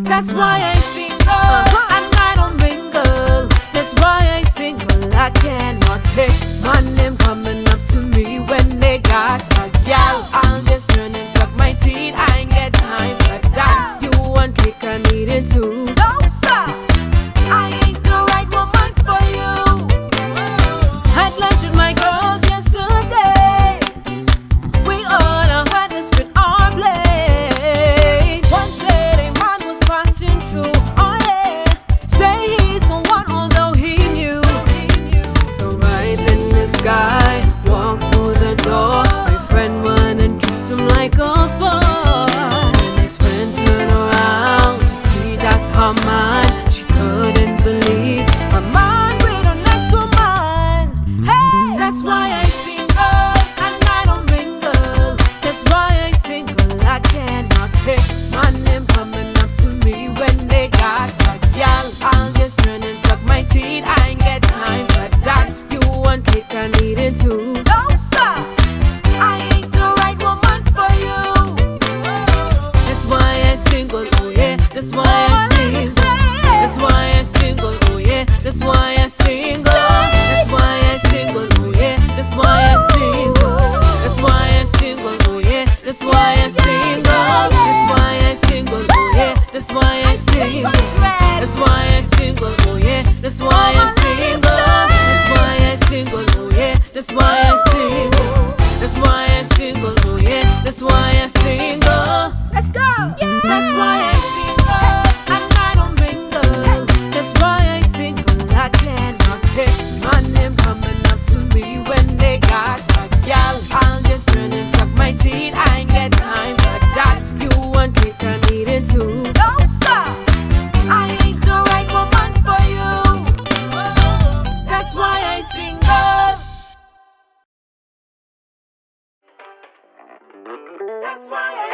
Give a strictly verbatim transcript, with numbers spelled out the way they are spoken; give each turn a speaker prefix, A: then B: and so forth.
A: That's why I single uh-huh. and I don't mingle. That's why I single. I cannot take my name coming up to me when they got a gal. I'll just turn and suck my teeth. I ain't get time for that. You want kick, I need it too. No sir, I ain't the right woman for you. Had lunch with my girls yesterday. We all had this with our play. One said a man was passing through. Oh yeah, say he's the one although he knew. So right then this guy walked through the door. My friend went and kissed him like a boy. His friend turned around to see that's her man. She couldn't believe her man with her next woman. Hey, that's why I single and I don't mingle. That's why I single. I cannot take my name coming up to me when they got a gal. I'll just turn and suck my teeth. I ain't get time for that. You want kick, I need it too. No sir, I ain't the right woman for you. That's why I single. Oh yeah, that's why I single. That's why I single. Oh yeah, that's why I single. That's why I single. Oh yeah, that's why I single. That's why I single. Oh yeah, that's why I single. That's why I single. Oh yeah, that's why I single. That's why I single. Oh yeah, that's why I single. That's why I single. Oh yeah, that's why I single. That's why I single. Oh yeah, that's why I single. Let's go. That's why I single and I don't mingle. That's why I single. I cannot take my name coming up to me when they got a gal. I'll just turn and suck my teeth. I ain't get time for that. You want kick, I need it too. No sir, I ain't the right woman for you. That's why I single. That's why I